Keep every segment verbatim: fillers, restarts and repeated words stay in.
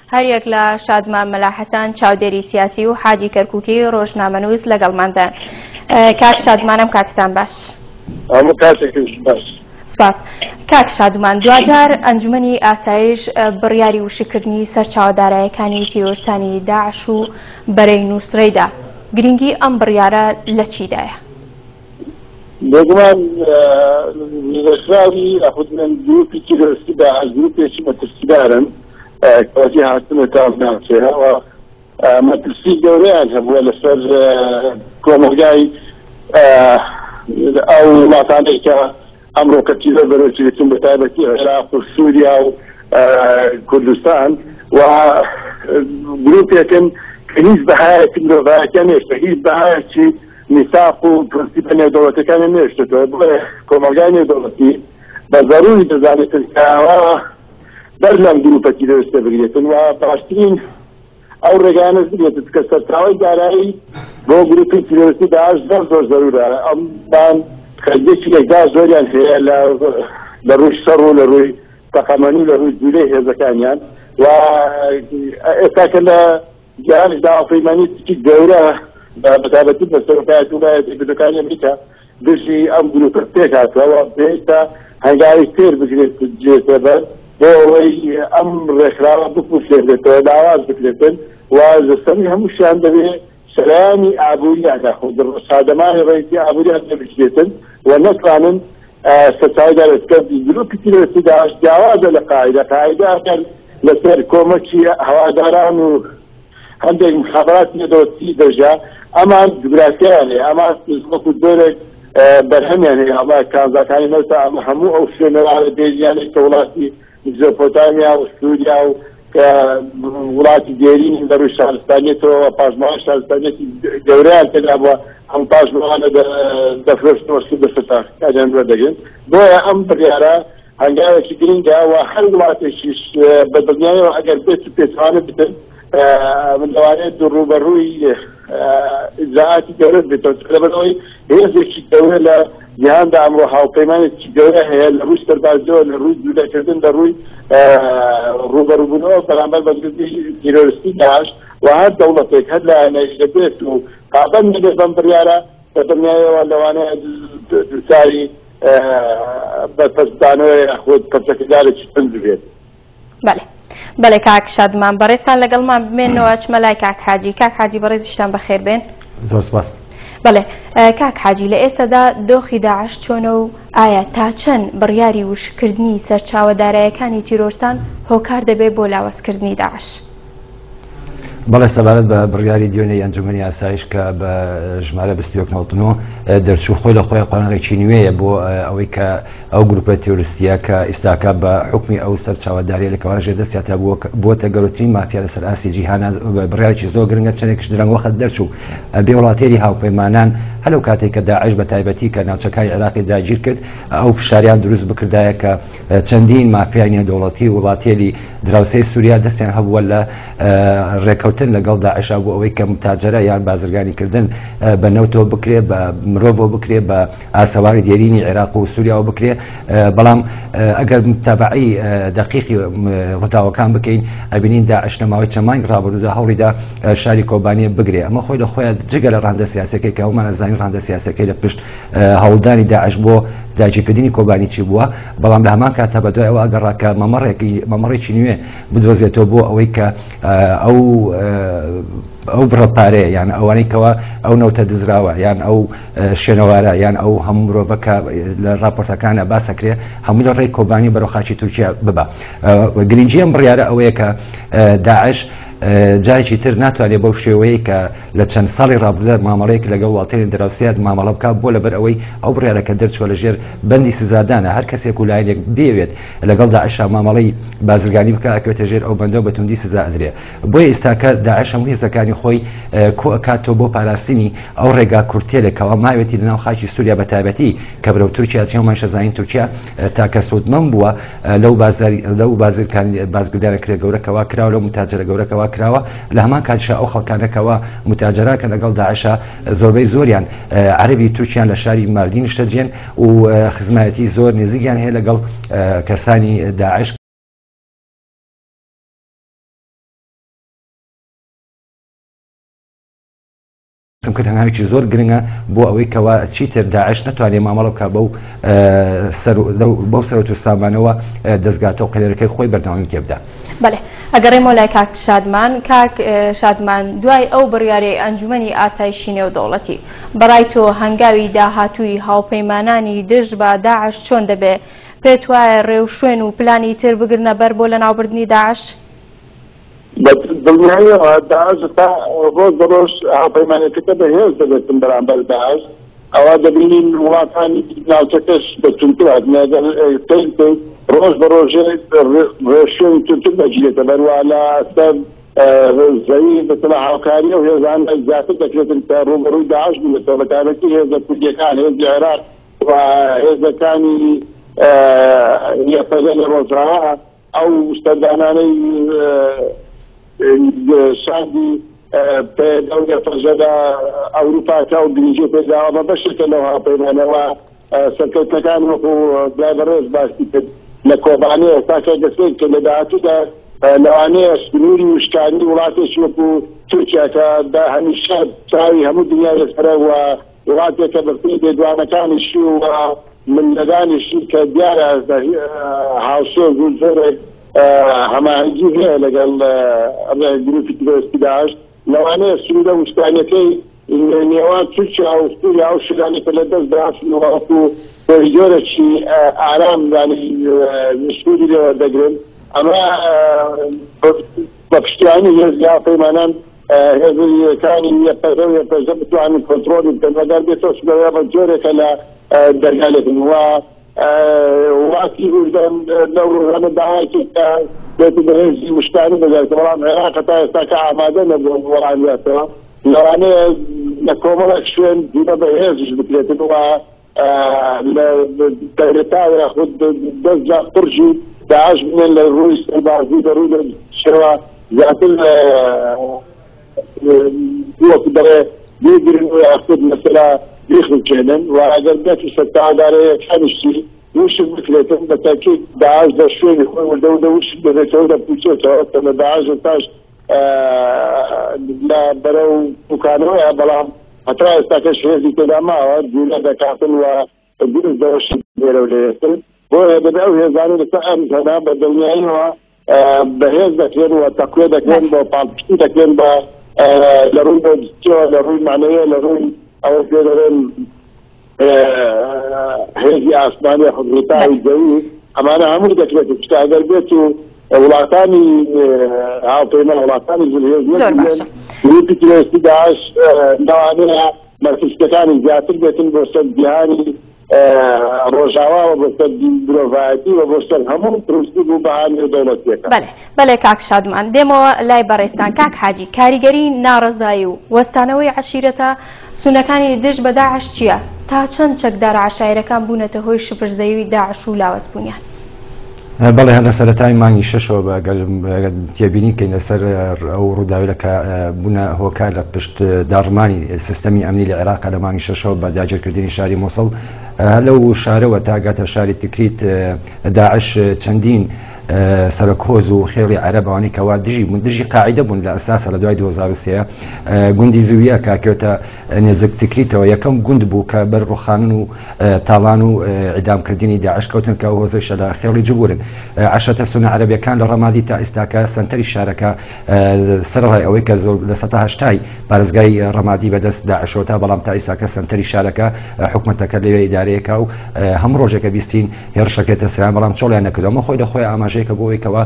هەر یەک لە شادمان مەلا حەسان چاودێری سیاسی و حاجی کەرکووکی ڕۆژنامەنووس لەگەڵماندا. کاک شادمانم کاتتان باش. هەموو کاتێکش باش. سپاس. کاک شادمان، دوجار ئەنجومەنی ئاسایش بڕیاری وشکردنی سەرچاوەدارایەکانی تیرۆریستانی داعش و بەرەی نووسڕەیدا. گرنگی ئەم بڕیارە لە چیدایە؟ بێگومان نوێژراوی ئەخودمەن گروپی تیرۆریستی داعش گروپێکی مەترسیدارن کەوەتی هاتنەوە ناوچەیەوە مەترسی گەورەیان هەبووە لەسەر کۆمەلگای ئەو وڵاتانەی کە ئەمڕۆ کەتیرۆ بەرەوچێتن بە تایبەتی عێراق و سووریا و کوردستان و گروپێکن کە هیچ بەهایەکی مرۆڤایەتیان نێشتە، هیچ بەهایەکی میثاق و پرەنسیپە نێودەوڵەتیەکانی نێشتێتەوە. بۆیە کۆمەلگای نێودەوڵەتی بە ضەروری دەزانێتن کە ئەوە بەر لەم گروپە تیرۆریستە بگرێتن و باشترین ئەو ڕێگانە بگرێت کە سەرچاوەی دارایی بۆ گروپی تیرۆریستی داعش زۆر زۆر زەرورە. ئەممان خەلگێکی لێکدا زۆریان هەیە لە ڕووی شەڕ و لە ڕووی تەقەمەنی و لە ڕووی جوولەی هێزەکانیان و ئێستا کە لە جیهانیشدا ئەڵپەیمانی تکی گەورە بەتابەتی بە سەرۆکایەتی وڵایەتی یەکگرتووەکانی ئەمریکا دژی ئەم گروپە پێک هاتووە و پێویستە هەنگاوی فێر بگرێت بجێتە بەر بۆ ئەوەی ئەم ڕێکخراوە بپوشێتێتەوە لاواز بکرێتن و لەسەری هەمووشیان دەبێت شەرایانی ئابووریانە سادەمانی ڕێکی ئابووریان دەبشێتن و نەتوانن سەرچاوەدارەکە گروپی تیرۆریستی داعش جیاوازە لە قاعیدە قاعیدە ئەکەن لەسەر کۆمەکی هەواداران و هەندێک مخابراتی نێودەوڵەتی دەژا ئەمان گبراتیان هەیە، ئەمان وەکو جۆرێک بەرهەمیان هەیە ئەمە کانزاکانی نەوتە ئەمە هەموو ئەو شوێنەوارە دێریانێک کە وڵاتی میزۆپۆتامیا و سووریا و کە وڵاتی دێرینی دەروی شارستانیەتەوە پاژماوەی شارستانیەتی گەورەیان تێدا بووە ئەم پاژماوانە دەفرۆشتنەوە سوود دەستەکانیان وەردەگرن. بۆیە ئەم بڕیارە هەنگاوێکی گرنگە و هەر وڵاتێکیش بە دڵنیاییەوە ئەگەر بێت و پێچوانە بتن من دەوانێت ڕوبەڕووی ئیجراعاتی گەورە بێتەوە لەبەرەوەی هێزێکی گەورە لە جیهاندا ئەمڕۆ هاوپەیمانێکی گەورە هەیە لە ڕووی سەربازیەوە لە ڕووی جوولەکردن لە ڕووی ڕوبەڕووبوونەوە بەرامبەر بە تیرۆریستی داعش و هەر دەوڵەتێک هەر لایەنەیەک دەبێت و پابەند نەبێت بەم بڕیارە بە دڵنیاییەوە لەوانەیە دووچاری بەرپرسدانەوەی خۆت پەرچەکەدارێکی تند بێت. بەڵێ بەڵێ کاک شادمان بەڕێستان لەگەڵمان بمێنەوە چمە لای کاک حاجی. کاک حاجی بەڕێزیشتان بەخێر بێن. زۆر سپاس. بەڵێ کاک حاجی لە ئێستادا دۆخی داعش چۆنە و ئایا تا چەند بڕیاری وشکردنی سەرچاوەدارایەکانی تیرۆریستان هۆکار دەبێت بۆ لاوازکردنی داعش؟ بەڵێ سەبارەت بە بڕیاری دوێنەی ئەنجومەنی ئاسایش کە بە ژمارە بەستیۆکنەوتنەوە دەرچوو خۆی لە خۆی قۆناغێکی نوێیە بۆ ئەوەی کە ئەو گروپە تیرۆریستیە کە ئێستاکە بە حکمی ئەو سەرچاوەداریە لە کەوانژێ دەستیاتە بۆتە گەورەترین مافیا لەسەر ئاسی جیهانە بڕیارێکی زۆر گرنگە چەندێکش درەنگ وەخت دەرچوو بێ وڵاتێری هاوپەیمانان هەلو کاتێک کە داعش بە تایبەتی کە ناوچەکانی عێراقی داگیر کرد ئەو فشاریان دروست بکردایە کە چەندین مافیای نێودەوڵەتی وڵاتێری دراوسەی سووریا دەستیان هەبووە لە ڕێکەوتن لەگەڵ داعشا بۆ ئەوەی کە متاجرە یان بازرگانیکردن بە نەوتەوە بکرێ بە مرۆڤەوە بکرێ بە ئاسەواری دێرینی عێراق و سووریاوە بکرێ. بەڵام ئەگەر متابعی دقیقی ڕووداوەکان بکەین ئەبینین داعش لە ماوەی چەند مانگ ڕابردوودا هەوڵیدا شاری کۆبانیە بگرێ. ئەمە خۆی لە خۆیان جگە لە ڕاندە سیاسەکەی کە هەمومان ئەزانین ڕاندە سیاسەکەی لە پشت هەوڵدانی داعش بۆ داگیرکردنی کۆبانی چی بووە. بەڵام لە هەمان کاتە بە دوای ئەوە ئەگەڕاکە مەمەڕێکی نوێ بدۆزێتەوە بۆ ئەوەی کە ئەو ئەو بڕەپارەیە یان ئەوانەی کەەوە ئەو نەوتە دزراوە یان ئەو شوێنەوارە یان ئەو هەموو مرۆڤەکە لە راپۆرتەکانە باسەکرێ هەموو لە ڕێی کۆبانی بەرەوخاچی تورکیا ببە. گرنگی ئەم بڕیارە ئەوەیە کە داعش جایکی تر ناتوانێت بەو شێوەیە کە لە چەند ساڵی ڕابردە مامەڵەیەک لەگەڵ وڵاتێنی دراوسێت مامەڵە بکات بۆ لەبەر ئەوەی ئەو بڕیارەکە دەرچووە لە ژێر بەندی سزادانە هەر کەسێک و لایەنێک بێوێت لەگەڵ داعش مامەڵەی بازرگانی بکە ئەکەوێتە ژێر ئەو بەندە بە توندی سزا ئەدرێ. بۆیە ئێستاکە داعش هەموو هێزەکانی خۆی کۆ ئەکاتەوە بۆ پاراستنی ئەو ڕێگا کورتێلێکەوە ماوێتی لەناو خاکی سووریا بە تایبەتی کە بەرەو تورکیا چێومان شەزانین تورکیا تاکە سوودمەند بووە لەو لەو بازرگانیە گەورەکەوا کراوە لەو متاجرە گەورەکەوا کراوە لە هەمان کاتشا ئەو خەڵکانەکەەوە متاجراکە لەگەڵ داعشە زۆربەی زۆریان عەرەبی تورکیان لە شاری ماردین شتەجێن و خزمەتی زۆر نزیکیان هەیە لەگەڵ کەسانی داعش کرد هەنگاوێکی زۆر گرنگە بۆ ئەوەی کەوا چیتر داعش نەتوانێت مامەڵە بکە بەو بەو سەرۆت و سامانەوە دەستگاتەوە قەلەرەکەی خۆی بەردەوامی تێبدا. بەڵێ ئەگەڕێمەوە لای کاک شادمان کاک شادمان دوای ئەو بڕیارەی ئەنجومەنی ئاسایشی نێودەوڵەتی بەڕای تۆ هەنگاوی داهاتووی هاوپەیمانانی دژ بە داعش چۆن دەبێ؟ پێت وایە ڕێو شوێن و پلانی تر بگرنە بەر بۆ لە ناوبردنی داعش؟ دڵنیاییەوە داعش تا ڕۆژ بەڕۆژ هاوپەیمانەکەکە بەهێز دەبێتن بەرامبەر داعش ئەوە دەبینین وڵاتانی ناوچەکەش بەتونتر ڕۆژ بە ڕۆژێ ڕێشوێنی تونتر دەگیرێتە بەروا لە سەر زەوی بەتەڵە هاوکاریە و هێزان زیاتر دەکرێتن تا ڕوبەڕووی داعش بێتەوە بەتابەتی هێزە کوردیەکان هێزی عێراق و هێزەکانی یەپەرە لە ڕۆژاوا ئەو سەردانانەی شاندی پێدەوری فەرژەدا ئەوروپاکە و گرنگی پێداوە بە بەشێکە لەو هاوپەیمانەوە سەرکەوتنەکان وەکو برای بەڕێز باسی کرد لە کۆبانێ ئێستاکە دەستێت کە لە داهاتوودا لەوانەیە سنووری وشکانی وڵاتێکی وەکو تورکیا کە هەمیشە چاوی هەموو دنیای لەسەرە و وڵاتێکە بەفری بێدوانەکانیشی و ملەدانیشی کە دیارە هاوسۆز و زۆرێک هەماهەنگی هەیە لەگەڵ گروپی ترۆریستی داعش لەوانەیە سنوورە وشکانیەکەی نێوان تورکیا و سووریا و شدانێکە لە دەست داعشن وەکو کۆریدۆرێکی ئارام سووری لێوە دەگرن ئەمە بە پشتیوانی هێزی هاوپەیمانان هێزەکانی یەپەرە و یەپەرژە بتوانن کۆنتڕۆلی بکەن وەگەر بێتەوە سبەیە بە جۆرێکە لە دەرگالێکن و وڵاتی لەو ڕۆژانە داهاتی کە بێت بە هێزی وشکانی بەدارێت بەڵام عێراق تا ئێستاکە ئامادە نەبووە وەڵامیاتەوە لەوانەیە لە کۆمەڵێک شوێن دوورە بە هێزش بکرێتن و لە دەرێتاوە خود دەست جا قورژی داعش بنێن لە ڕووی سەربازی بە ڕووی شێوە زیاتر وەکو دەڕێ بێگرن و یاخود مەسەلا بیخ بکێنن و ئەگەر بێتی سەرتاوادارەیەکانیشتی وشک بکرێتن بە تاکید داعش لە شوێنی خۆی وەردەوردە وشک بێتەوە دەپوچێتەوە کە لە داعش تاش لە بەرەو دوکانەوەیە بەڵام هەتا ئێستاکەش هێزی تێدا ماوە جوولە دەکاتن و گرز دەوەش لێرە و لێتن بۆیە دەبێ ئەو هێزانە لەسەر ئەم هەنا بە دڵنیاییەوە بەهێز دەکرێن و تەقوێ دەکرێن بۆ پاڵپشتی دەکرێن بە لە ڕووی بۆجیەوە لە ڕووی معنەیە لە ڕووی ئەوە پێ دەڵێن هێزی ئاسمانی حکومەتاوی زەوی ئەمانە هەموو دەکرێت پشتا ئەگەر بێت و وڵاتانی هاوپەیمە وڵاتانی زلهێز نەکردن گروپی ترۆریستی داعش لەوانەیە مەرکزەکانی زیاتر بێتن بۆ سەر جیهانی ڕۆژاوا و بۆ سەر مرۆڤایەتی و بۆ سەر هەموو پرۆستی بوو بەهانی دەوڵەتیەکە. بەڵێ بەڵێ کاک شادمان دێمەوە لای بەڕێستان کاک حاجی کاریگەری ناڕەزایی و وەستانەوەی عەشیرەتە سونەکانی دژ بە داعش چییە؟ تا چەند چەکدار عەشایرەکان بوونەتە هۆی شپرزەیی داعش و لاوەزبوونیان؟ بەڵێ هەر لە سەرەتای مانگی شەشەوە تێبینی کەین لەسەر ئەو ڕووداویەکە بوونە هۆکار لە پشت داڕمانی سیستەمی ئەمنی لە عێراق لە مانگی شەشەوە بە داگیرکردنی شاری مۆسڵ لەو شارەوە تاگاتە شاری تکریت داعش چەندین سەرکۆز و خێڵی عەرەبەوانی کەوا دژی بوون دژی قاعیدە بوون لە ئەساسە لە دوای دوو هەزار و سێ گوندی زوویە کاکێتە نێزک تکریتەوە یەکەم گوند بوو کە بەر ڕوخانن و تاڵان و ئیدامکردنی داعش کەوتن کە هۆزەشە لە خێڵی جبورن عەشەتە سونە عەرەبیەکان لە ڕەمادی تا ئێستاکە سەنتەری شارەکە سەرڕای ئەوەی کە لە سەتا هەشتای پارێزگای ڕەمادی بەدەست داعشەوە تا بەڵام تا ئێستاکە سەنتەری شارەکە حکومەتەکە لەوێ ئیدارەیەکە و هەموو ڕۆژێکە بیستین هێرشەکەێتە سران بەڵام چۆڵیان نەکردەوە ئەمە خۆی لەخۆی ئاماژەیەکە بۆەوەیەوە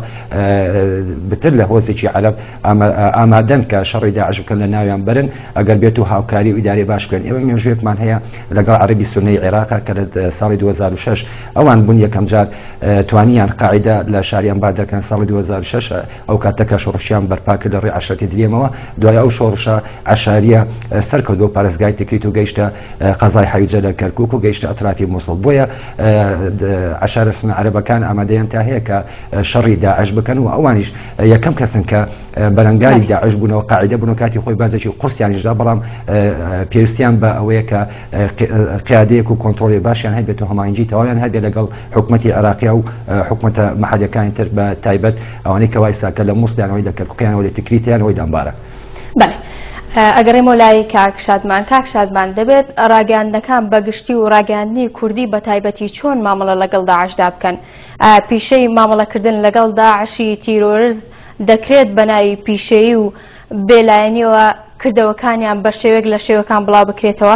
بتر لە هۆزێکی عەرەب ئامادەن کە شەڕی داعش بکەن لە ناویان بەرن ئەگەر بێت و هاوکاری و ئیدارەی باش بکەن. ئێوە مێژوێکمان هەیە لەگەڵ عەرەبی سونەی عێراق کە لە ساڵی دوو هەزار و شەش ئەوان بوون یەکەم جار توانیان قاعیدە لە شاریان با دەکەن ساڵی دوو هەزار و شەش ئەو کاتەکە شۆڕشیان بەرپا کرد لە ڕێی عەشەتی درێمەوە دوای ئەو شۆڕشە عەشاریە سەرکەوتووە پارێزگای تکریت و گەیشتە قەزای حەیجە لە کەرکووک و گەیشتە ئەترافی مۆسڵ. بۆیە عەشارە سونە عەرەبەکان ئامادەیان تا هەیە کە شەڕی داعش بکەن و ئەوانیش یەکەم کەسن کە بەرەنگاری داعش بوونەوە قاعیدە بوون و کاتی خۆی بازێکی قورسیانیشدا بەڵام پێویستیان بە ئەوەیە کە قیادەیەک و کۆنتڕۆڵی باشیان هەبێت و هەماهەنگی تەواویان هەبێت لەگەڵ حکومەتی عێراقیە و حکومەتە مەحەلەکانی تر بە تایبەت ئەوانەی کە وایسا کە لە مووسڵیانەوەی لە کەرکووکیانەوە لە تکریتیانەوەی دەمبارە. بەڵێ ئەگەڕێمەوە لای کاک شادمان کاک شادمان دەبێت ڕاگەاندنەکان بەگشتی و ڕاگەاندنی کوردی بە تایبەتی چۆن مامەڵە لەگەڵ داعشدا بکەن پیشەی مامەڵەکردن لەگەڵ داعشی تیرۆریزم دەکرێت بە ناوی پیشەیی و بێلایەنیەوە کردەوەکانیان بە شێوەیەک لە شێوەکان بڵاو بکرێتەوە؟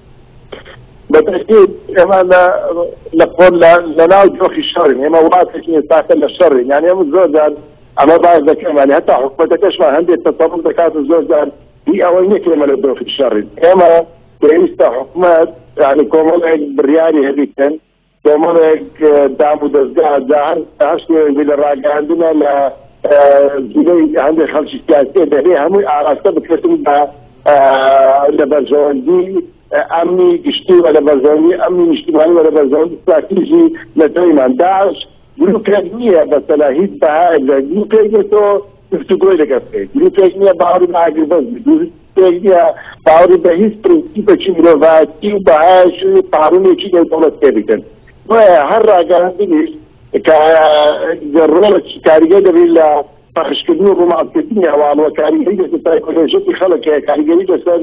بەتەکید ئێمە لە خۆن لە ناو جۆخی شەڕین ئێمە وڵاتێکی ئێستاکە لە شەڕین یعنی ئێمە زۆرجار ئەمە باز دەکەم یعنی هەتا حکومەتەکەشمان هەندێک تەسەڕف دەکات و زۆرجار هی ئەوەی نەک ئێمە لە جۆخی شەڕین ئێمە پێویستە حکومەت یعنی کۆمەڵێک بڕیاری هەبیکەن کۆمەڵێک دام و دەستگا هەر شتێکی لە ڕاگەاندنە لە جلەی هەندێک خەڵکی سیاسی دەبێ هەمووی ئاراستە بکرێتن بە لە بەرژەوەندی ئەمنی گشتی و لە بەرژەوەندی ئەمنی نیشتیمانی و لە بەرژەوەندی استراتیژی نەتەوەیمان داعش گروپێک نییە بەسەلا هیچ بەهای لە گروپێکێتەوە گفتوگۆی لەگەڵ بکەیت گروپێک نییە باوەڕی بە ئاگربەز گروپێک نییە باوەڕی بە هیچ پرینسیپێکی مرۆڤایەتی و بەهایشی قانونێکی دەوڵەت پێ بکەن وایە هەر ڕاگەاندنیش ڕۆڵێکی کاریگەر دەبێت لە پەخشکردن و ڕووماندکردنی هەواڵەوە کاریگەری لەسەر سایکۆلۆژیەتی خەڵکە کاریگەری لەسەر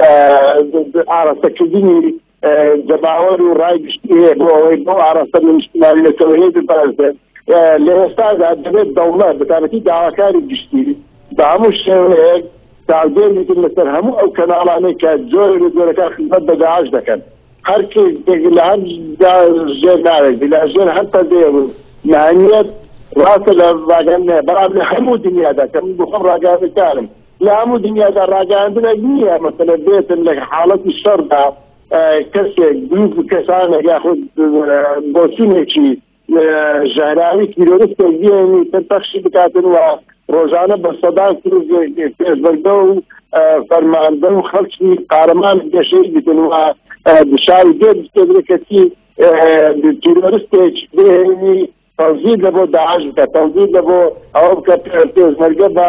ئاراستەکردنی جەماوەر و ڕای گشتی هەیە بۆ ئەوەی بۆ ئاراستە نیشتیمانی نەتەوەیی بپارێزێت لە ئێستادا دەبێت دەوڵەت بەتابەتی داواکاری گشتی بە هەموو شێوەیەک داودێر بکەن لەسەر هەموو ئەو کەناڵانەی کە زۆر لە جۆرەکان خزمەت بە داعش دەکەن هەر کێک لە هەر ژێر ناوێت لە ژێر هەر پەردەیە بوو معنیەت ڕاستە لە ڕاگەاندنە بەڵام لە هەموو دنیادا کە من بخۆم ڕاگەاندنەکارم لە هەموو دنیادا ڕاگەاندنە نییە مەسەلە بێتن لە حاڵەتی شەڕدا کەسێک گروپ کەسانە یاخود بۆچوونێکی ژەهراوی تیرۆریستێک بێنی پەخشی بکاتن و ڕۆژانە بە سەدا پێشبەردە و فەرماندە و خەڵکی قارەمان گەشەی بکەن و دشاوی دێ بستێت کەسی تیرۆریستێک بێنی تەنزیل لە بۆ داعش بکە تەنزیل لە بۆ ئەوە بکە پێشمەرگە بە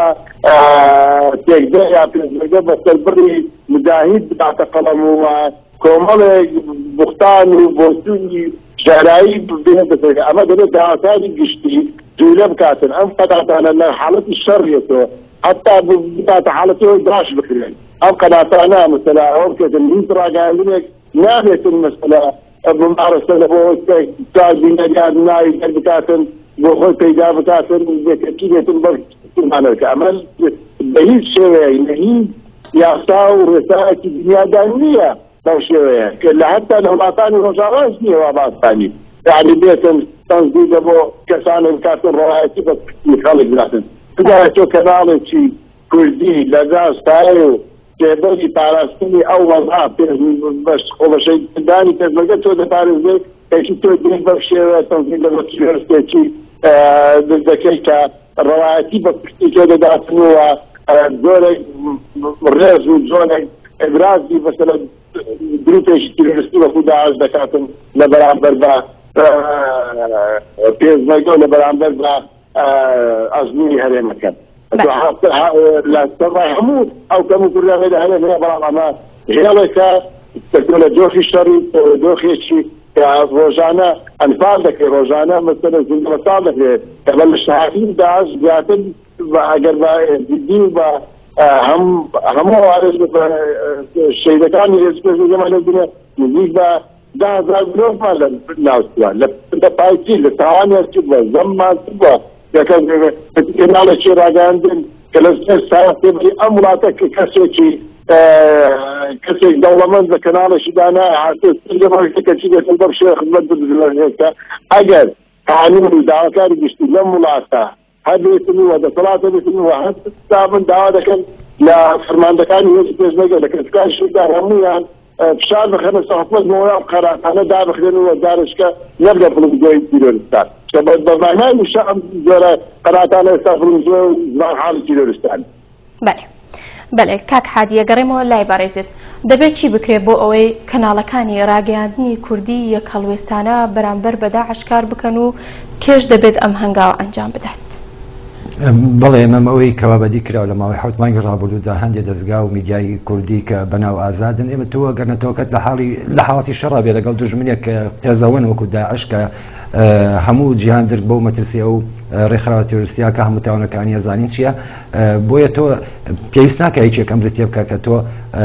تێکدە یا پێشمەرگە بە سەربڕی مجاهید بداتە قەڵەم و کۆمەڵێک بوختان و بۆچوونی ژەهرایی بێنێتە سەر ئەمە دەبێت داواکاری گشتی جوولە بکاتن ئەم قەداتانە لە حاڵەتی شەڕیەتەوە حتا بکاتە حاڵەتەوەی داعش بکرێن ئەم قەداتانە مەسەلا ئەوە بکەتن هیچ ڕاگەاندنێک نابێتن مەسەلا بمارەسە لە بۆ کازینەریان ناوی دەر بکاتن بۆ خۆی پەیدا بکاتن بێتەکی بێتن بەرمانەکە ئەمە بە هیچ شێوەیە لە هیچ یاسا و ڕێسایەکی دنیادا نییە بەو شێوەیە کە لە هەتا لە وڵاتانی ڕۆژاواش نییە وا باستانی یعنی بێتن تەنزیل لە بۆ کەسانە بکاتن ڕۆایەتی بە خەڵک بکاتن بدایە تۆ کەناڵێکی کوردی لە گاستایە و جێبەری پاراستنی ئەو وەضع بەش خۆبەشەیدانی پێشمەرگە تۆ دەپارێزێت پێشی تۆ دێت بەو شێوە تەنزیل لە بۆ تیرۆریستێکی دەکەی کە ڕەوایەتی بە پشتی تۆ دەداتنەوە زۆرێک ڕێز و زۆرێک ئەبرازی بەسەر گروپێکی تیرۆریستی وەکو داعش دەکاتن لە بەرامبەر بە پێشمەرگە و لە بەرامبەر بە ئەزموونی هەرێمەکەن لە سەرڕای هەموو ئەو کەم و کوردیانەدا هەیە هەیە بەڵام ئەمە هێڵێکە لە جۆخی شەڕی دۆخێکی ڕۆژانە ئەنفال دەکرێت ڕۆژانە مەسەلە زیندوەساڵ دەکرێت کە بە لە شەهادی داعش زیاتر ئەگەر بە جدی و بە هەموو ئارێز شەیدەکانی هێزپێژەمە لە دنیا نزیک بە ده هەزار مرۆڤمان لە ناوچوان لە پایکی لە تاوانیان چ بووە زەممان چ بووە کەناڵێکی ڕاگەاندن کە لە سایە پێبری ئەم وڵاتە کە کەسێکی کەسێک دەوڵەمەند بە کەناڵێکی دانا هاتێکەچی دێتن بەم شێ خزمەت بدرێتە ئەگەر قانون و داواکاری گشتی لەم وڵاتە هەبێتن و دەسەڵاتە بێتن و هەستابن داوا دەکەن لە فەرماندەکانی هێزی پێشمەرگە لە کەسەکانیشدا هەموویان فشار بخەنە سەحکومەت بۆ قەراتانە دابخرێن و دارشکە نەبدە بڵگۆی تیرۆریستان کە بەمانای وشە زۆرە قەراتانە ئێستا بڵگۆ زمان حاڵی تیرۆریستان. بەڵێ بەڵێ کاک حادیە گەڕێمەوە لای بەڕێزت دەبێت چی بکرێت بۆ ئەوەی کەناڵەکانی ڕاگەاندنی کوردی یەک هەڵوێستانە بەرامبەر بە داعش کار بکەن و کێش دەبێت ئەم هەنگاوە ئەنجام بدات؟ بەڵێ ئەمە ئەوەی کەوابەدی کراوە لە ماوەی حوت مانگی ڕابردوودا هەندێک دەستگا و میدیای کوردی کە بەناو ئازادن ئێمە تۆ گەرنەتەوەکەت لە حاڵی لە حاڵەتی شەڕا بێ لەگەڵ دوژمنێک کە تێزەوەن وەکو داعش کە هەموو جیهان درک بەو مەترسی ئەو ڕێکخراوە تێرۆریستیە کە هەموو تاوانەکانی ئەزانین چییە بۆیە تۆ پێویست ناکە هیچێکم بێت بکە کە تۆ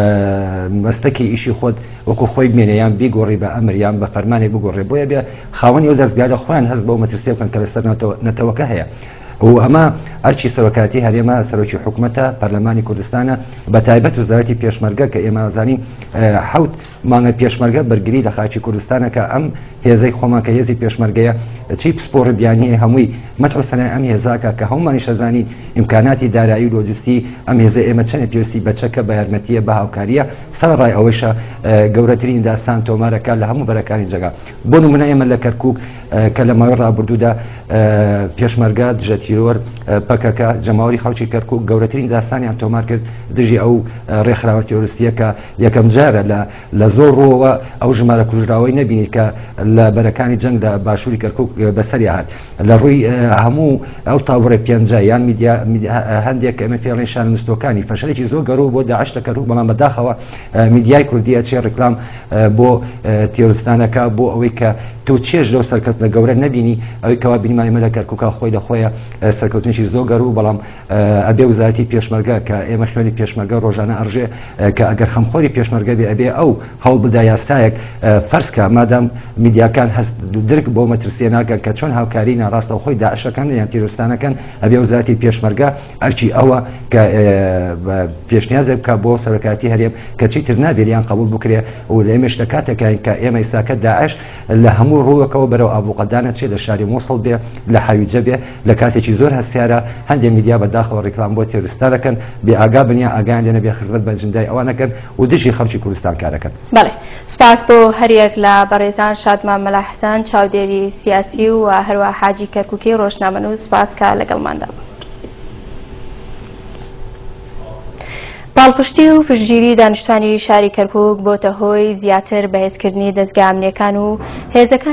مەستەکی ئیشی خۆت وەکو خۆی بمێنێ یان بیگۆڕی بە ئەمر یان بە فەرمانێک بگۆڕێ بۆیە بێ خاوەنی ئەو دەستگایە خۆیان هەست بۆ مەترسیە بکەن کە لەسەر نەتەوەکە هەیە و ئەمە ئەرچی سەرۆکاتی هەرێمە سەرۆکی حکوومەتە پەرلەمانی کوردستانە بە تایبەت وزارەتی پێشمەرگە کە ئێمە زانین حەوت مانگە پێشمەرگە بەرگری لە خاچی کوردستانە کە ئەم هێزەی خۆمان کە هێزی پێشمەرگەیە چی پسپۆڕ بیانی هەمووی مەترسەنە ئەم هێزاکە کە هەمومانی شەزانین ئیمکاناتی دارایی و لۆجستی ئەم هێزە ئێمە چەند پێویستی بەچەکە بە یارمەتیە بە هاوکاریە سەرڕای ئەوەیشە گەورەترین داستان تۆمارەکە لە هەموو بەرەکانی جەگا بۆ نمونە ئێمە لە کەرکووک کە لە ماوەی ڕابردوودا پێشمەرگە دژەتیرۆر پەکەکە جەماوەری خەڵکی کەرکووک گەورەترین داستانیان تۆمار کرد دژی ئەو ڕێکخراوە تێرۆریستیە کە یەکەم جارە لە زۆر ڕۆوە ئەو ژمارە کوژراوەی نەبینیت کە لە بەرەکانی جەنگ لە باشووری کەرکووک بەسەری هات لە ڕووی هەموو ئەو تاوەڕێ پێنجە یان هەندێک ئەمە پێڵێن شان نووسەکانی فەشەرێکی زۆر گەورە بۆ داعش لە کەرکووک بەڵام بەداخەوە میدیای کوردی ئەچێ ڕێکلام بۆ تێرۆریستانەکە بۆ ئەوەی کە تۆ چێژ لەو سەرکەوتنە گەورە نەبینی ئەوەی کەوا بینیمانە لە کەرکووکە خۆی لە خۆیە سەرکەوتنیشی زۆر گەورە و بەڵام ئەبێ وزارەتی پێشمەرگە کە ئێمە خوێنی پێشمەرگە ڕۆژانە ئەڕژێ کە ئەگەر خەمخۆری پێشمەرگە بێ ئەبێ ئەو هەوڵ بدا یاسایەک فەرزکە مادام میدیاکان هەست درک بۆ مەترسیە ناکەن کە چۆن هاوکاری ناڕاستە خۆی داعشەکان یان تێرۆریستانەکەن ئەبێ وزارەتی پێشمەرگە ئەرچی ئەوە کە پێشنیازێک بکە بۆ سەرۆکاتی هەرێم کە چیتر نابێت یان قبول بکرێ و لە ئێمەش لە کاتێکین کە ئێمە ئێستاکە داعش لە هەموو ڕووەکەەوە بەرەو ئابووقەدانە چێ لە شاری مۆسڵ بێ لە حەویجە بێ لە کاتێکی زۆر هەستیارە هەندێک میدیا بەداخەوە ڕێکلام بۆ تێرۆریستانەکەن بێ ئاگا بنیا ئاگیان لێنە بێ خزمەت بە جندای ئەوانەکەن و دژی خەڵکی کوردستان کارەکەن. بەڵێ سپاس بۆ هەریەک لە بەڕێزان شادمان مەلا حەسەن چاودێری سیاسی و هەروە حاجی کەرکووکی ڕۆژنامەنووس سپاس کە لەگەڵماندا. باڵپشتی و پشتگیری دانیشتوانی شاری کەرکووک بۆتە هۆی زیاتر بەهێزکردنی دەستگا ئەمنیەکان و هێزەکان